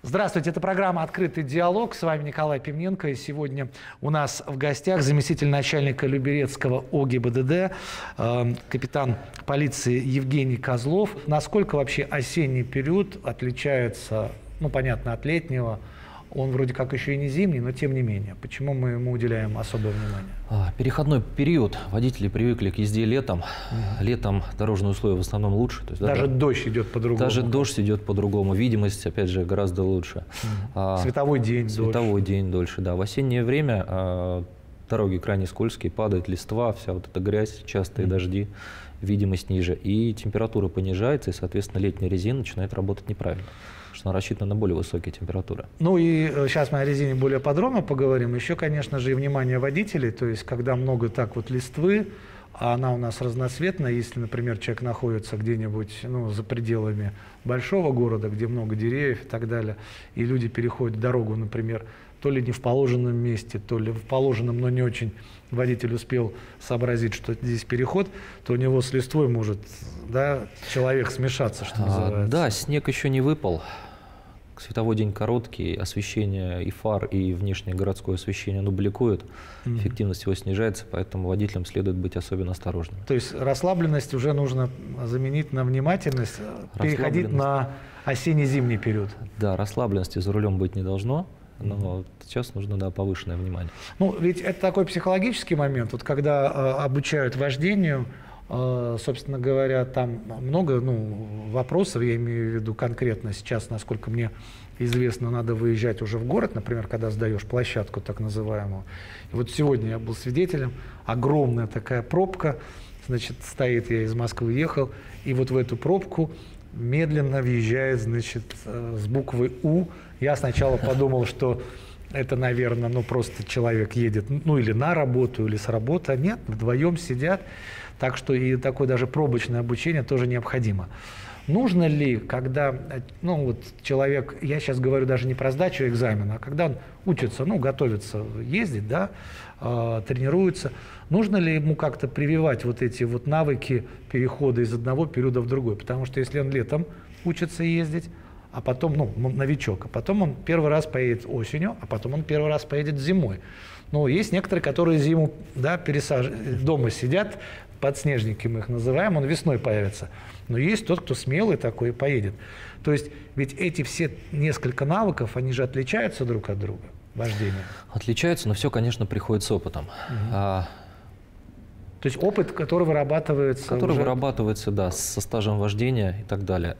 Здравствуйте, это программа «Открытый диалог». С вами Николай Пименко. И сегодня у нас в гостях заместитель начальника Люберецкого ОГИБДД, капитан полиции Евгений Козлов. Насколько вообще осенний период отличается, понятно, от летнего? Он вроде как еще и не зимний, но тем не менее. Почему мы ему уделяем особое внимание? Переходной период. Водители привыкли к езде летом. Летом дорожные условия в основном лучше. То есть, даже дождь идет по-другому. Даже дождь идет по-другому. Видимость, опять же, гораздо лучше. Световой день дольше. Световой день дольше, да. В осеннее время дороги крайне скользкие, падает листва, вся вот эта грязь, частые дожди, видимость ниже. И температура понижается, и, соответственно, летняя резина начинает работать неправильно. Что она рассчитана на более высокие температуры. Ну и сейчас мы о резине более подробно поговорим. Еще, конечно же, и внимание водителей, то есть когда много так вот листвы, а она у нас разноцветная, если, например, человек находится где-нибудь за пределами большого города, где много деревьев и так далее, и люди переходят дорогу, например, то ли не в положенном месте, то ли в положенном, но не очень водитель успел сообразить, что здесь переход, то у него с листвой может человек смешаться, что называется. Да, снег еще не выпал. Световой день короткий, освещение и фар, и внешнее городское освещение бликует, эффективность его снижается, поэтому водителям следует быть особенно осторожными. То есть расслабленность уже нужно заменить на внимательность, переходить на осенне-зимний период. Да, расслабленности за рулем быть не должно, но сейчас нужно повышенное внимание. Ведь это такой психологический момент, вот когда обучают вождению, собственно говоря, там много вопросов, я имею в виду конкретно сейчас, насколько мне известно, надо выезжать уже в город, например, когда сдаешь площадку так называемую. И вот сегодня я был свидетелем, огромная такая пробка, значит, стоит, я из Москвы ехал, и вот в эту пробку медленно въезжает, значит, с буквы «У». Я сначала подумал, что это, наверное, просто человек едет, или на работу, или с работы, а нет, вдвоем сидят. Так что и такое даже пробочное обучение тоже необходимо. Нужно ли, когда человек, я сейчас говорю даже не про сдачу экзамена, а когда он учится, готовится ездить, тренируется, нужно ли ему как-то прививать вот эти вот навыки перехода из одного периода в другой? Потому что если он летом учится ездить, а потом, новичок, а потом он первый раз поедет осенью, а потом он первый раз поедет зимой. Есть некоторые, которые зиму дома сидят, подснежники мы их называем, он весной появится. Но есть тот, кто смелый такой и поедет. То есть ведь эти все несколько навыков, они же отличаются друг от друга, вождения? Отличаются, но все, конечно, приходит с опытом. То есть опыт, который вырабатывается... Вырабатывается, да, со стажем вождения и так далее.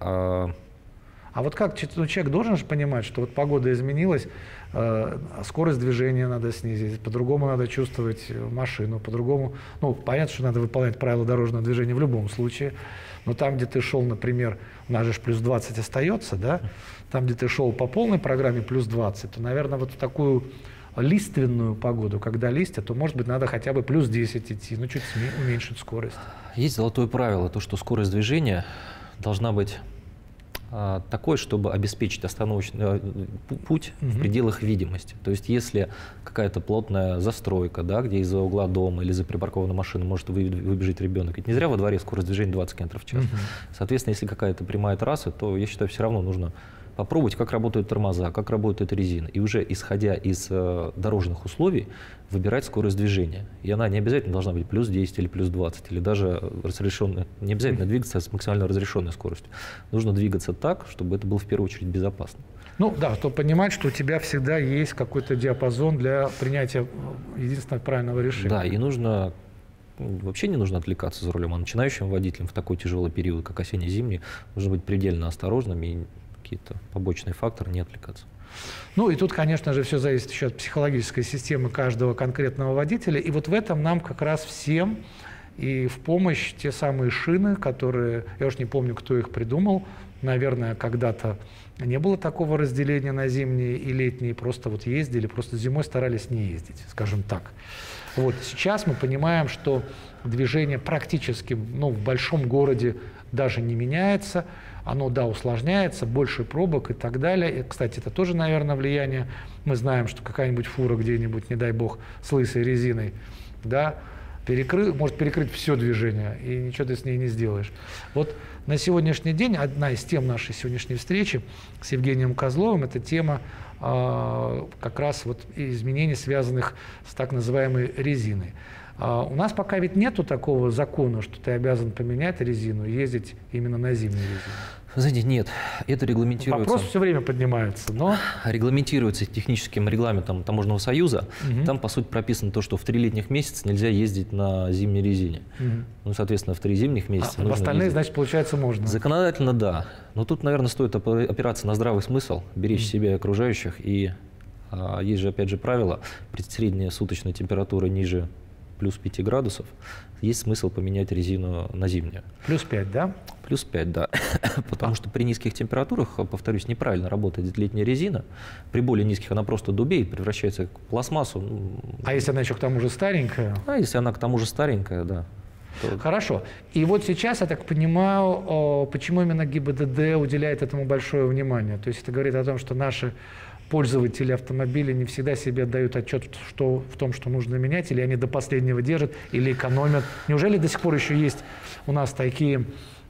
А вот как человек должен же понимать, что вот погода изменилась, скорость движения надо снизить, по-другому надо чувствовать машину, по-другому, понятно, что надо выполнять правила дорожного движения в любом случае, но там, где ты шел, например, у нас же плюс 20 остается, да, там, где ты шел по полной программе плюс 20, то, наверное, вот в такую лиственную погоду, когда листья, то, может быть, надо хотя бы плюс 10 идти, чуть уменьшить скорость. Есть золотое правило, то, что скорость движения должна быть такой, чтобы обеспечить остановочный путь в пределах видимости. То есть если какая-то плотная застройка, где из-за угла дома или за припаркованной машины может выбежать ребенок, ведь не зря во дворе скорость движения 20 км в час. Соответственно, если какая-то прямая трасса, то, я считаю, все равно нужно попробовать, как работают тормоза, как работает резина. И уже исходя из дорожных условий, выбирать скорость движения. И она не обязательно должна быть плюс 10 или плюс 20, или даже разрешенная. Не обязательно двигаться с максимально разрешенной скоростью. Нужно двигаться так, чтобы это было в первую очередь безопасно. Чтобы понимать, что у тебя всегда есть какой-то диапазон для принятия единственного правильного решения. Да, и нужно... Вообще не нужно отвлекаться за рулем, а начинающим водителям в такой тяжелый период, как осенне-зимний, нужно быть предельно осторожными и какие-то побочные факторы не отвлекаться. И тут, конечно же, все зависит еще от психологической системы каждого конкретного водителя. И вот в этом нам как раз всем и в помощь те самые шины, которые, я уж не помню, кто их придумал, наверное, когда-то не было такого разделения на зимние и летние, просто ездили, просто зимой старались не ездить, скажем так. Сейчас мы понимаем, что движение практически в большом городе даже не меняется, оно, усложняется, больше пробок и так далее. И, кстати, это тоже, наверное, влияние. Мы знаем, что какая-нибудь фура где-нибудь, не дай бог, с лысой резиной, может перекрыть все движение, и ничего ты с ней не сделаешь. Вот на сегодняшний день одна из тем нашей сегодняшней встречи с Евгением Козловым – это тема как раз вот изменений, связанных с так называемой резиной. У нас пока ведь нету такого закона, что ты обязан поменять резину и ездить именно на зимнюю резину. Знаете, нет, это регламентируется. Вопрос все время поднимается, но... Регламентируется техническим регламентом Таможенного союза. Там, по сути, прописано то, что в 3 летних месяца нельзя ездить на зимней резине. Ну, соответственно, в 3 зимних месяца в остальные, ездить. Значит, получается, можно. Законодательно, да. Но тут, наверное, стоит опираться на здравый смысл, беречь себя и окружающих. И есть же, опять же, правило, при средней суточной температуре ниже плюс 5 градусов, есть смысл поменять резину на зимнюю. Плюс 5, да? Плюс 5, да. Потому что при низких температурах, повторюсь, неправильно работает летняя резина. При более низких она просто дубеет, превращается в пластмассу. А если она еще к тому же старенькая? А если она к тому же старенькая, да. Хорошо. И вот сейчас, я так понимаю, почему именно ГИБДД уделяет этому большое внимание? То есть это говорит о том, что наши пользователи автомобилей не всегда себе отдают отчет в том, что нужно менять, или они до последнего держат, или экономят. Неужели до сих пор еще есть у нас такие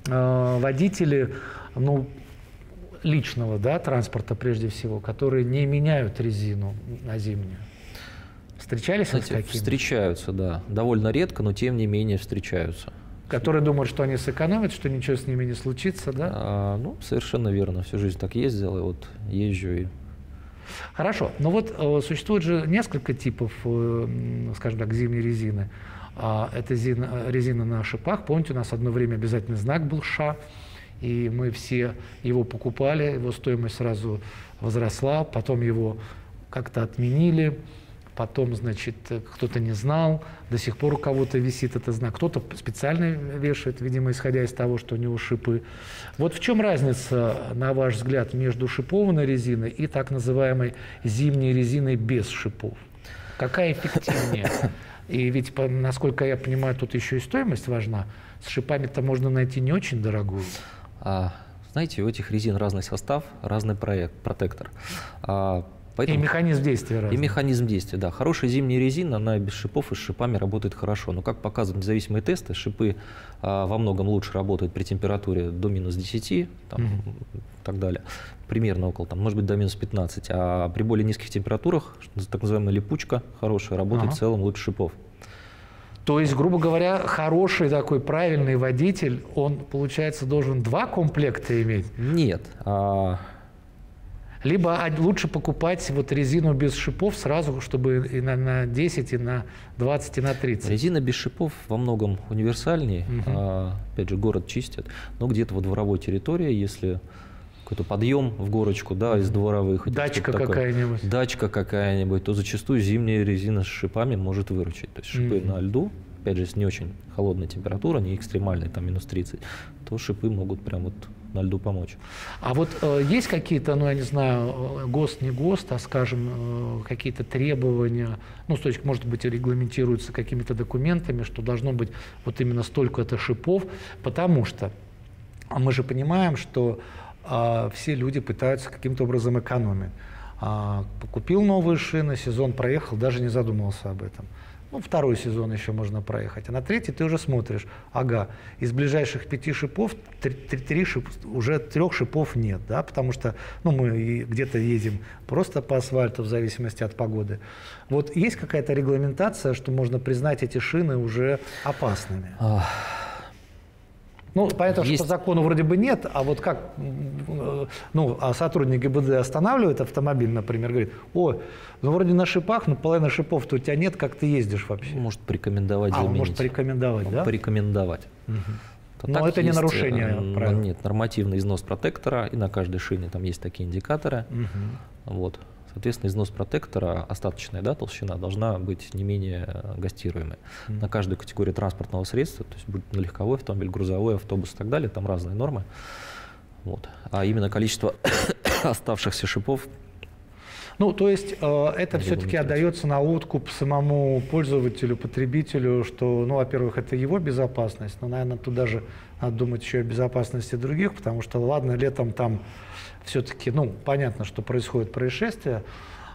водители, ну, личного, да, транспорта прежде всего, которые не меняют резину на зимнюю? Встречались с такими? Встречаются, да. Довольно редко, но тем не менее встречаются. Которые думают, что они сэкономят, что ничего с ними не случится, да? Ну, совершенно верно. Всю жизнь так ездил, и вот езжу и... Хорошо. Но вот существует же несколько типов, скажем так, зимней резины. Это резина на шипах. Помните, у нас одно время обязательный знак был «ША», и мы все его покупали, его стоимость сразу возросла, потом его как-то отменили, потом, значит, кто-то не знал, до сих пор у кого-то висит этот знак, кто-то специально вешает, видимо, исходя из того, что у него шипы. Вот в чем разница, на ваш взгляд, между шипованной резиной и так называемой зимней резиной без шипов? Какая эффективнее? И ведь, насколько я понимаю, тут еще и стоимость важна. С шипами-то можно найти не очень дорогую. Знаете, у этих резин разный состав, разный протектор. И механизм действия разный. И механизм действия, да. Хорошая зимняя резина, она без шипов и с шипами работает хорошо. Но, как показывают независимые тесты, шипы во многом лучше работают при температуре до минус 10 там, и так далее. Примерно около, там, может быть, до минус 15. А при более низких температурах, так называемая липучка хорошая, работает в целом лучше шипов. То есть, грубо говоря, хороший такой правильный водитель, он, получается, должен 2 комплекта иметь? Нет. Либо лучше покупать вот резину без шипов сразу, чтобы и на 10, и на 20, и на 30. Резина без шипов во многом универсальнее. Опять же, город чистят. Но где-то во дворовой территории, если какой-то подъем в горочку, да, из двора выехать. Дачка какая-нибудь. Дачка какая-нибудь, то зачастую зимняя резина с шипами может выручить. То есть шипы на льду, опять же, если не очень холодная температура, не экстремальная, там минус 30, то шипы могут прям вот на льду помочь. А вот есть какие-то, ну, я не знаю, ГОСТ, не ГОСТ, а, скажем, какие-то требования, ну, то есть, может быть, регламентируются какими-то документами, что должно быть вот именно столько-то шипов, потому что мы же понимаем, что все люди пытаются каким-то образом экономить. Купил новые шины, сезон проехал, даже не задумывался об этом. Ну, 2-й сезон еще можно проехать. А на 3-й ты уже смотришь, ага, из ближайших 5 шипов уже 3 шипов нет, да, потому что, ну, мы где-то едем просто по асфальту в зависимости от погоды. Вот есть какая-то регламентация, что можно признать эти шины уже опасными? Ну, понятно, что по закону вроде бы нет, а вот как, ну, а сотрудник ГИБДД останавливает автомобиль, например, говорит, ну, вроде на шипах, но половина шипов-то у тебя нет, как ты ездишь вообще? Может порекомендовать заменить. Может порекомендовать, да? Порекомендовать. Но это не нарушение правил. Нет, нормативный износ протектора, и на каждой шине там есть такие индикаторы. Вот. Соответственно, износ протектора, остаточная, да, толщина, должна быть не менее гастируемой. На каждую категорию транспортного средства, то есть будет легковой автомобиль, грузовой автобус и так далее, там разные нормы. Вот. А именно количество оставшихся шипов. Ну, то есть это все-таки отдается на откуп самому пользователю, потребителю, что, ну, во-первых, это его безопасность, но, наверное, тут даже надо думать еще о безопасности других, потому что, ладно, летом там все-таки, ну, понятно, что происходит происшествие,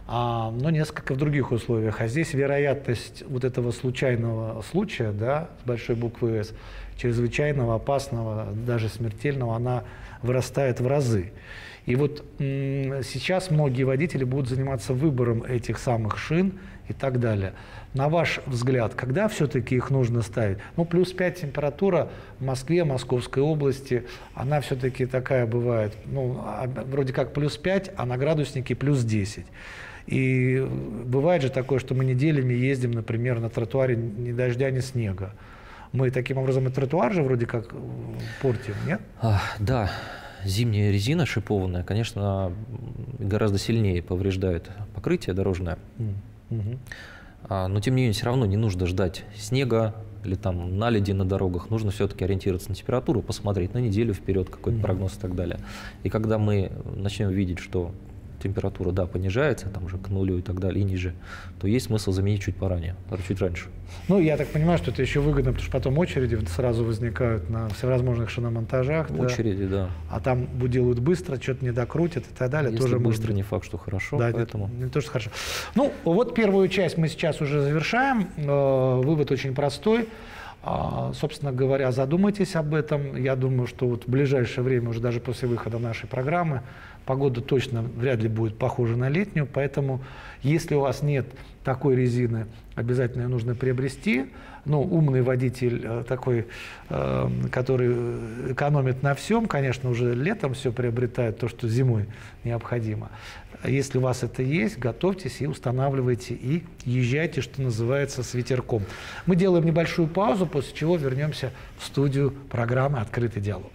но несколько в других условиях. А здесь вероятность вот этого случайного случая, да, с большой буквы «С», чрезвычайного, опасного, даже смертельного, она вырастает в разы. И вот сейчас многие водители будут заниматься выбором этих самых шин и так далее. На ваш взгляд, когда все-таки их нужно ставить? Ну, плюс 5 температура в Москве, Московской области, она все-таки такая бывает, ну, вроде как плюс 5, а на градуснике плюс 10. И бывает же такое, что мы неделями ездим, например, на тротуаре ни дождя, ни снега. Мы таким образом и тротуар же вроде как портим, нет? Да. Зимняя резина шипованная, конечно, гораздо сильнее повреждает покрытие дорожное. Но, тем не менее, все равно не нужно ждать снега или там наледи на дорогах. Нужно все-таки ориентироваться на температуру, посмотреть на неделю вперед, какой-то прогноз и так далее. И когда мы начнем видеть, что температура, да, понижается, там уже к нулю и так далее, и ниже, то есть смысл заменить чуть поранее, чуть раньше. Ну, я так понимаю, что это еще выгодно, потому что потом очереди сразу возникают на всевозможных шиномонтажах. Очереди, да. А там делают быстро, что-то не докрутят и так далее. Если тоже быстро, не факт, что хорошо, да, поэтому... Не то, что хорошо. Ну, вот первую часть мы сейчас уже завершаем. Вывод очень простой. Собственно говоря, задумайтесь об этом. Я думаю, что вот в ближайшее время, уже даже после выхода нашей программы, погода точно вряд ли будет похожа на летнюю, поэтому если у вас нет такой резины, обязательно ее нужно приобрести. Ну, умный водитель такой, который экономит на всем, конечно, уже летом все приобретает, то, что зимой необходимо. Если у вас это есть, готовьтесь и устанавливайте, и езжайте, что называется, с ветерком. Мы делаем небольшую паузу, после чего вернемся в студию программы «Открытый диалог».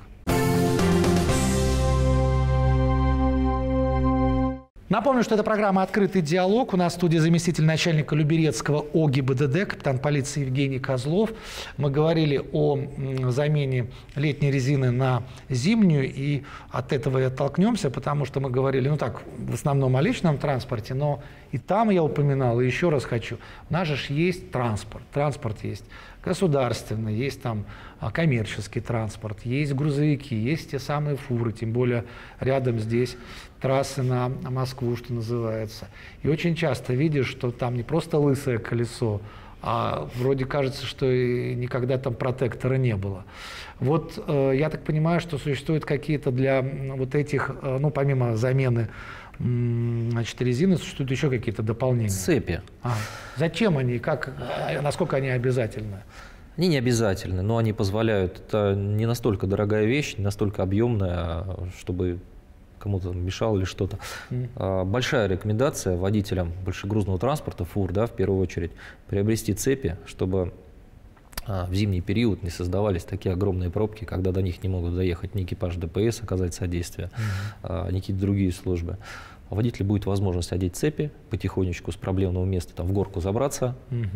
Напомню, что это программа «Открытый диалог». У нас в студии заместитель начальника Люберецкого ОГИБДД, капитан полиции Евгений Козлов. Мы говорили о замене летней резины на зимнюю, и от этого и оттолкнемся, потому что мы говорили, ну так, в основном о личном транспорте, но и там я упоминал, и еще раз хочу. У нас же есть транспорт. Транспорт есть государственный, есть там коммерческий транспорт, есть грузовики, есть те самые фуры, тем более рядом здесь трассы на Москву, что называется. И очень часто видишь, что там не просто лысое колесо, а вроде кажется, что и никогда там протектора не было. Вот я так понимаю, что существуют какие-то для вот этих, ну помимо замены, значит, резины, существуют еще какие-то дополнения? Цепи. Зачем они, как, насколько они обязательны? Они не обязательны, но они позволяют. Это не настолько дорогая вещь, не настолько объемная, чтобы кому-то мешало или что-то. Большая рекомендация водителям большегрузного транспорта, фур, да, в первую очередь, приобрести цепи, чтобы в зимний период не создавались такие огромные пробки, когда до них не могут доехать ни экипаж ДПС, оказать содействие, ни какие-то другие службы. У водителя будет возможность одеть цепи, потихонечку с проблемного места там, в горку забраться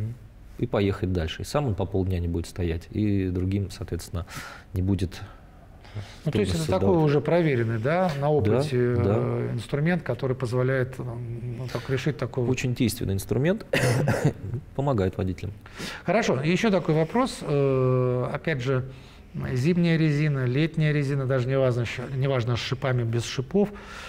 и поехать дальше. И сам он по полдня не будет стоять, и другим, соответственно, не будет... Ну, то есть это такой уже проверенный, да, на опыте да. инструмент, который позволяет так, решить такой... Очень действенный инструмент, помогает водителям. Хорошо, еще такой вопрос. Опять же, зимняя резина, летняя резина, даже неважно с шипами, без шипов.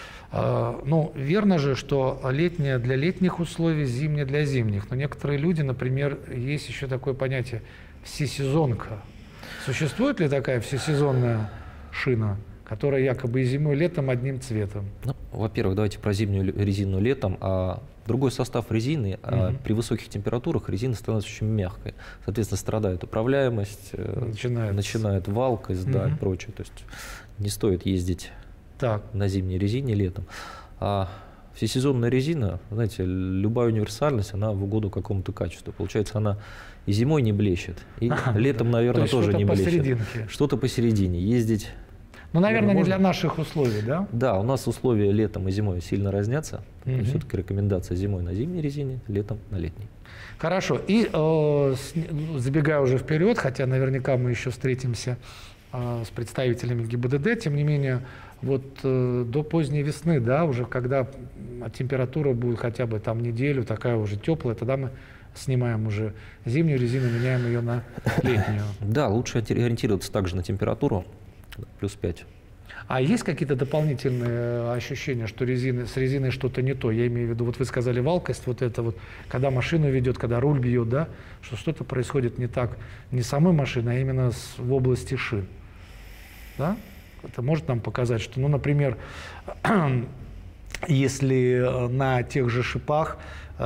Ну, верно же, что летняя для летних условий, зимняя для зимних. Но некоторые люди, например, есть еще такое понятие всесезонка. Существует ли такая всесезонная шина, которая якобы и зимой, и летом одним цветом? Ну, во-первых, давайте про зимнюю резину летом. Другой состав резины, при высоких температурах резина становится очень мягкой. Соответственно, страдает управляемость, начинает валкость, да, и прочее. То есть не стоит ездить на зимней резине летом. А всесезонная резина, знаете, любая универсальность, она в угоду какому-то качеству. Получается, она и зимой не блещет, и летом, наверное, тоже не блещет. Что-то посередине. Ездить... Ну, наверное, не для наших условий, да? Да, у нас условия летом и зимой сильно разнятся. Все-таки рекомендация зимой на зимней резине, летом на летней. Хорошо. И забегая уже вперед, хотя наверняка мы еще встретимся с представителями ГИБДД, тем не менее, вот до поздней весны, да, уже когда температура будет хотя бы там неделю, такая уже теплая, тогда мы снимаем уже зимнюю резину, меняем ее на летнюю. Да, лучше ориентироваться также на температуру, плюс 5. А есть какие-то дополнительные ощущения, что с резиной что-то не то? Я имею в виду, вот вы сказали, валкость, вот это вот, когда машину ведет, когда руль бьет, да, что что-то происходит не так, не с самой машиной, а именно в области шин. Да? Это может нам показать, что, ну, например, если на тех же шипах,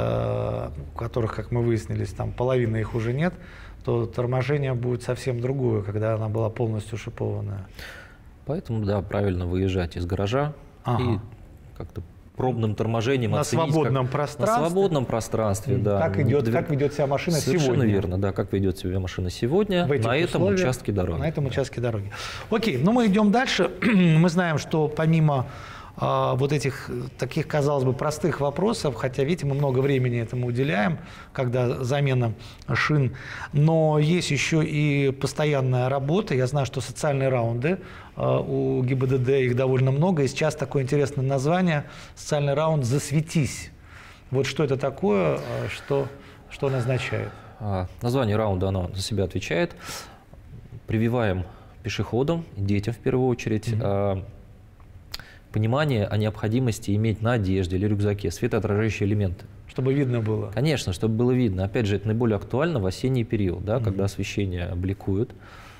у которых, как мы выяснили, там половины их уже нет, то торможение будет совсем другое, когда она была полностью шипованная. Поэтому, да, правильно выезжать из гаража и как-то пробным торможением на оценить, свободном пространстве. На свободном пространстве, да. Как ведет себя машина Совершенно сегодня. Совершенно верно, да, как ведет себя машина сегодня на этом участке дороги. На этом участке дороги. Окей, ну мы идем дальше. Мы знаем, что помимо вот этих таких, казалось бы, простых вопросов, хотя, видите, мы много времени этому уделяем, когда замена шин, но есть еще и постоянная работа. Я знаю, что социальные раунды у ГИБДД, их довольно много, и сейчас такое интересное название – социальный раунд «Засветись». Вот что это такое, что он означает? Название раунда, оно за себя отвечает. Прививаем пешеходам, детям в первую очередь, понимание о необходимости иметь на одежде или рюкзаке светоотражающие элементы. Чтобы видно было. Конечно, чтобы было видно. Опять же, это наиболее актуально в осенний период, да, когда освещение бликует,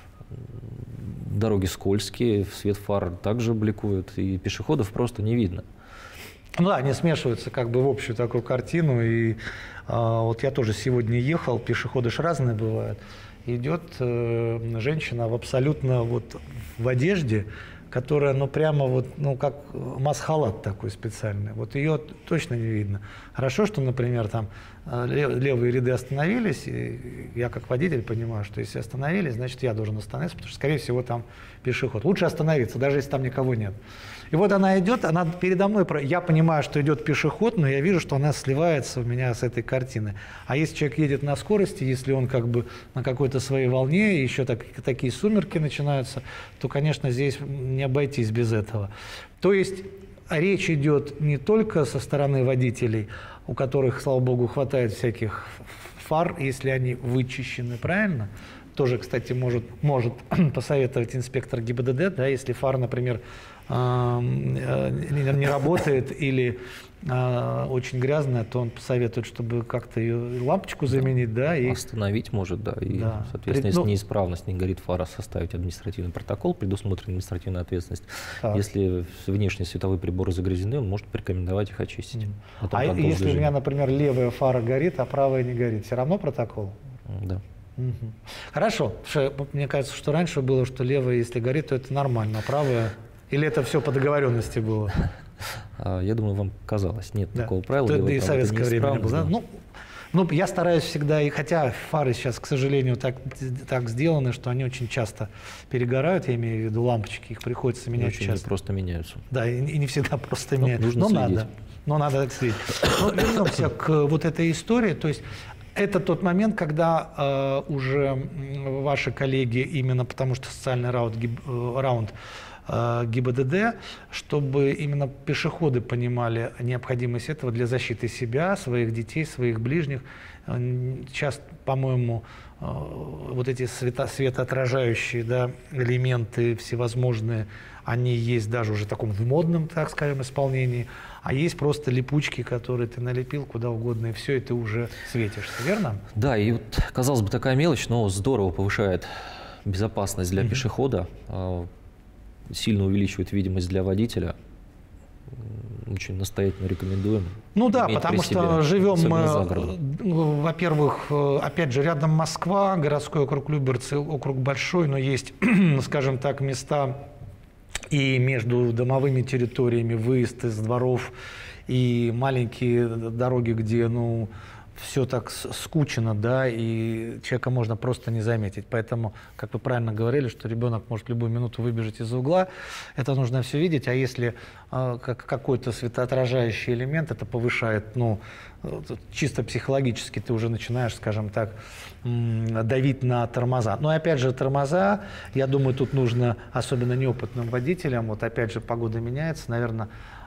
дороги скользкие, свет фар также бликует, и пешеходов просто не видно. Ну да, они смешиваются как бы в общую такую картину. И вот я тоже сегодня ехал, пешеходы же разные бывают. Идет женщина абсолютно вот в одежде, которая, ну, прямо вот, ну, как маск-халат такой специальный. Вот ее точно не видно. Хорошо, что, например, там левые ряды остановились, и я как водитель понимаю, что если остановились, значит, я должен остановиться, потому что, скорее всего, там пешеход. Лучше остановиться, даже если там никого нет. И вот она идет, она передо мной, я понимаю, что идет пешеход, но я вижу, что она сливается у меня с этой картины. А если человек едет на скорости, если он как бы на какой-то своей волне, и еще такие сумерки начинаются, то, конечно, здесь не обойтись без этого. То есть речь идет не только со стороны водителей, у которых, слава богу, хватает всяких фар, если они вычищены, правильно? Тоже, кстати, может посоветовать инспектор ГИБДД, да, если фара, например, не работает или очень грязная, то он посоветует, чтобы как-то ее лампочку заменить, да, и остановить может, да, и, да. Соответственно, если неисправность, не горит фара, составить административный протокол, предусмотрена административная ответственность. Так. Если внешние световые приборы загрязнены, он может порекомендовать их очистить. А если у меня, например, левая фара горит, а правая не горит, все равно протокол? Да. Хорошо. Мне кажется, что раньше было, что левая, если горит, то это нормально, а правая... Или это все по договоренности было? Я думаю, вам казалось. Нет такого правила. Это и в советское время было. Да? Ну, я стараюсь всегда, и хотя фары сейчас, к сожалению, так сделаны, что они очень часто перегорают, я имею в виду лампочки, их приходится менять часто. Они просто меняются. Да, и не всегда просто меняются. Но надо. Но надо следить. Но вернемся к вот этой истории. То есть это тот момент, когда уже ваши коллеги, именно потому что социальный раунд ГИБДД, чтобы именно пешеходы понимали необходимость этого для защиты себя, своих детей, своих ближних. Сейчас, по-моему, вот эти светоотражающие, да, элементы всевозможные, они есть даже уже в таком модном, так скажем, исполнении, а есть просто липучки, которые ты налепил куда угодно, и все, и ты уже светишься, верно? Да, и вот, казалось бы, такая мелочь, но здорово повышает безопасность для пешехода, сильно увеличивает видимость для водителя. Очень настоятельно рекомендуем. Ну да, потому что живем мы, во-первых, опять же, рядом Москва, городской округ Люберцы, округ большой, но есть, скажем так, места и между домовыми территориями, выезд из дворов, и маленькие дороги, где, ну, все так скучно, да, и человека можно просто не заметить. Поэтому, как вы правильно говорили, что ребенок может в любую минуту выбежать из угла, это нужно все видеть, а если какой-то светоотражающий элемент, это повышает, ну, чисто психологически ты уже начинаешь, скажем так, давить на тормоза. Но опять же, тормоза, я думаю, тут нужно, особенно неопытным водителям, вот опять же, погода меняется, наверное,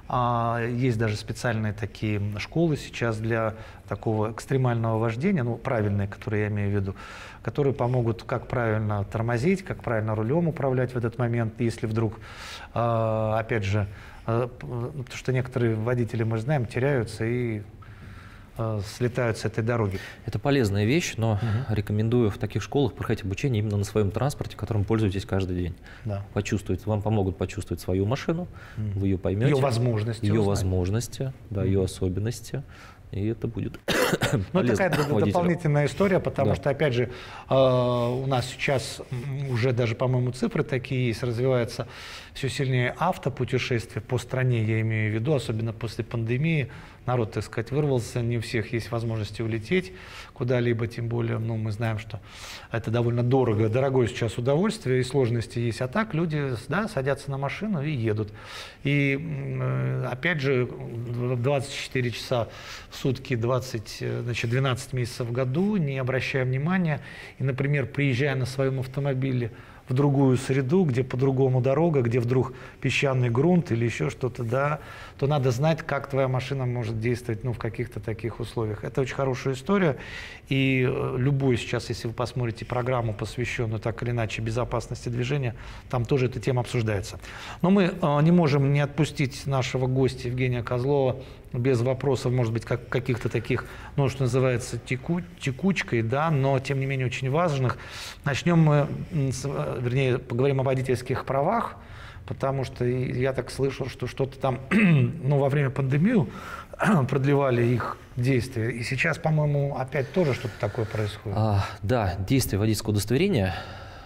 Есть даже специальные такие школы сейчас для такого экстремального вождения, ну, правильные, которые я имею в виду, которые помогут, как правильно тормозить, как правильно рулем управлять в этот момент, если вдруг, опять же, потому что некоторые водители, мы знаем, теряются и слетают с этой дороги. Это полезная вещь, но рекомендую в таких школах проходить обучение именно на своем транспорте, которым пользуетесь каждый день. Да. Почувствовать, вам помогут почувствовать свою машину, вы ее поймете. Ее возможности. Ее возможности, да, ее особенности. И это будет Ну, такая дополнительная история, потому Да. что, опять же, у нас сейчас уже даже, по-моему, цифры такие есть, развивается все сильнее автопутешествие по стране, я имею в виду, особенно после пандемии. Народ, так сказать, вырвался, не у всех есть возможности улететь куда-либо, тем более, ну, мы знаем, что это довольно дорогое сейчас удовольствие, и сложности есть. А так люди, да, садятся на машину и едут. И, опять же, 24 часа в сутки, 12 месяцев в году, не обращая внимания, и, например, приезжая на своем автомобиле в другую среду, где по-другому дорога, где вдруг песчаный грунт или еще что-то, да, то надо знать, как твоя машина может действовать, ну, в каких-то таких условиях. Это очень хорошая история, и любой сейчас, если вы посмотрите программу, посвященную так или иначе безопасности движения, там тоже эта тема обсуждается. Но мы не можем не отпустить нашего гостя Евгения Козлова без вопросов, может быть, каких-то таких, ну, что называется, текучкой, да, но, тем не менее, очень важных. Начнем мы, вернее, поговорим о водительских правах, потому что я так слышал, что что-то там, ну, во время пандемии продлевали их действия. И сейчас, по-моему, опять тоже что-то такое происходит. Да, действие водительского удостоверения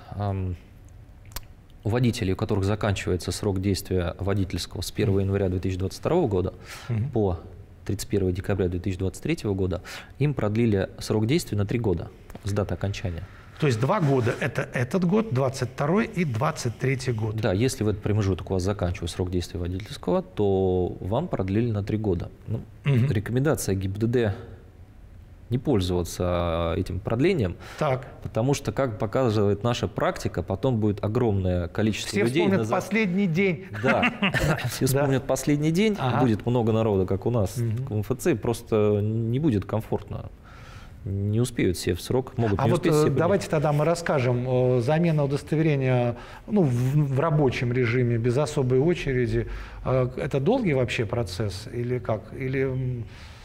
у водителей, у которых заканчивается срок действия водительского с 1 января 2022 года по 31 декабря 2023 года, им продлили срок действия на 3 года с даты окончания. То есть 2 года – это этот год, 22 и 23 год. Да, если в этот промежуток у вас заканчивается срок действия водительского, то вам продлили на 3 года. Ну, рекомендация ГИБДД не пользоваться этим продлением, потому что, как показывает наша практика, потом будет огромное количество людей. Все вспомнят последний день. Да, все вспомнят последний день, будет много народа, как у нас в МФЦ, просто не будет комфортно. Не успеют все в срок, могут не успеть все. Давайте тогда мы расскажем. Замена удостоверения, ну, в рабочем режиме, без особой очереди. Это долгий вообще процесс или как? Или...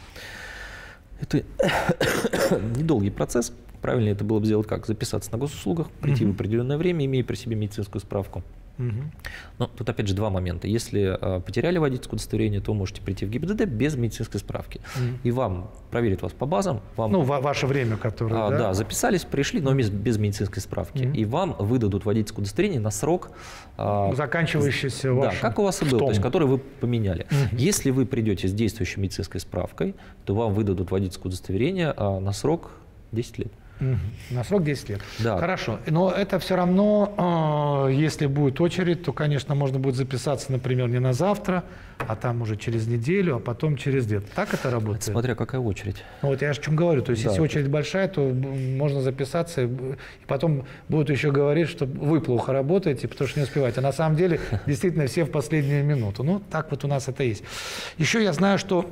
Это недолгий процесс. Правильно это было бы сделать как? Записаться на госуслугах, прийти в определенное время, имея при себе медицинскую справку. Но тут опять же 2 момента. Если потеряли водительское удостоверение, то можете прийти в ГИБДД без медицинской справки. И вам проверят вас по базам. Вам, ну, ваше время, которое... Да, записались, пришли, но без медицинской справки. И вам выдадут водительское удостоверение на срок... заканчивающийся вашим... Да, как у вас и был, то есть который вы поменяли. Если вы придете с действующей медицинской справкой, то вам выдадут водительское удостоверение на срок 10 лет. На срок 10 лет. Да. Хорошо. Но это все равно, если будет очередь, то, конечно, можно будет записаться, например, не на завтра, а там уже через неделю, а потом через лет. Так это работает? Это смотря какая очередь. Ну, вот я о чем говорю. То есть, если очередь большая, то можно записаться, и потом будут еще говорить, что вы плохо работаете, потому что не успеваете. А на самом деле, действительно, все в последнюю минуту. Ну, так вот у нас это есть. Еще я знаю, что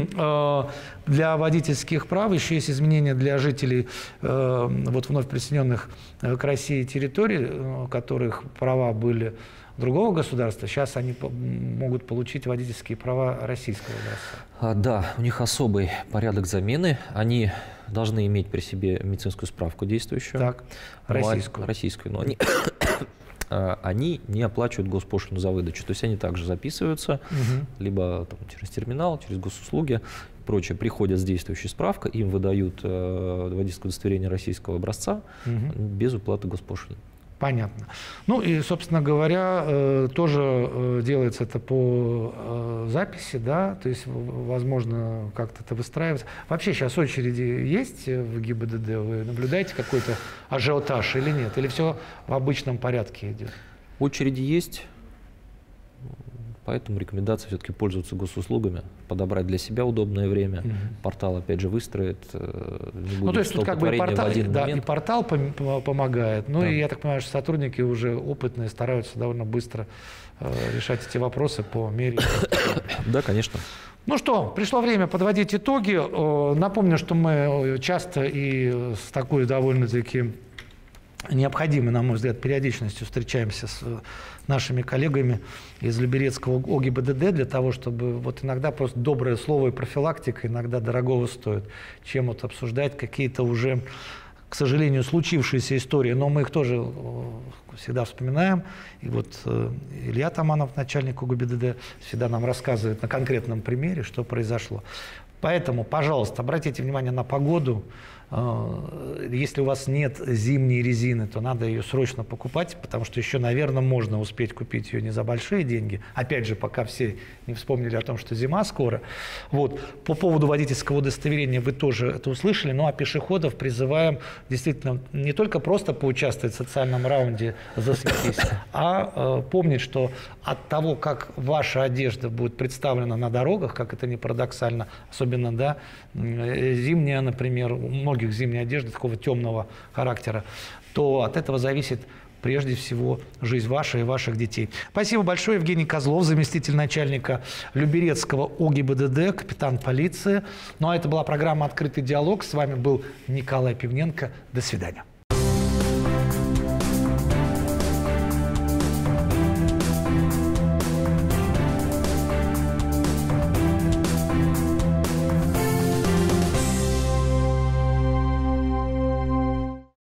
для водительских прав еще есть изменения для жителей вот вновь присоединенных к России территорий, у которых права были другого государства, сейчас они могут получить водительские права российского государства. Да, у них особый порядок замены. Они должны иметь при себе медицинскую справку действующую. Так, российскую. Российскую, но они не оплачивают госпошлину за выдачу. То есть они также записываются, либо там, через терминал, через госуслуги, прочее, приходят с действующей справкой, им выдают водительское удостоверение российского образца без уплаты госпошлины. Понятно. Ну и, собственно говоря, тоже делается это по записи, да, то есть, возможно, как-то это выстраивается. Вообще сейчас очереди есть в ГИБДД? Вы наблюдаете какой-то ажиотаж или нет? Или все в обычном порядке идет? Очереди есть. Поэтому рекомендация все-таки пользоваться госуслугами, подобрать для себя удобное время. Портал, опять же, выстроит, не будет то есть тут как бы и портал, в один момент. И портал помогает, и я так понимаю, что сотрудники уже опытные стараются довольно быстро решать эти вопросы по мере. Да, конечно. Ну что, пришло время подводить итоги. Напомню, что мы часто и с такой довольно-таки необходимой, на мой взгляд, периодичностью встречаемся с нашими коллегами из Люберецкого ОГИБДД для того, чтобы вот иногда просто доброе слово и профилактика иногда дорогого стоит, чем вот обсуждать какие-то уже, к сожалению, случившиеся истории, но мы их тоже всегда вспоминаем. И вот Илья Таманов, начальник ОГИБДД, всегда нам рассказывает на конкретном примере, что произошло. Поэтому, пожалуйста, обратите внимание на погоду. Если у вас нет зимней резины, то надо ее срочно покупать, потому что еще, наверное, можно успеть купить ее не за большие деньги. Опять же, пока все не вспомнили о том, что зима скоро. Вот. По поводу водительского удостоверения вы тоже это услышали. Ну а пешеходов призываем действительно не только просто поучаствовать в социальном раунде «Засветись», а помнить, что от того, как ваша одежда будет представлена на дорогах, как это ни парадоксально, особенно зимняя, например, многих зимняя одежда такого темного характера, то от этого зависит прежде всего жизнь ваша и ваших детей. Спасибо большое. Евгений Козлов, заместитель начальника Люберецкого ОГИБДД, капитан полиции. Ну а это была программа «Открытый диалог». С вами был Николай Пивненко. До свидания.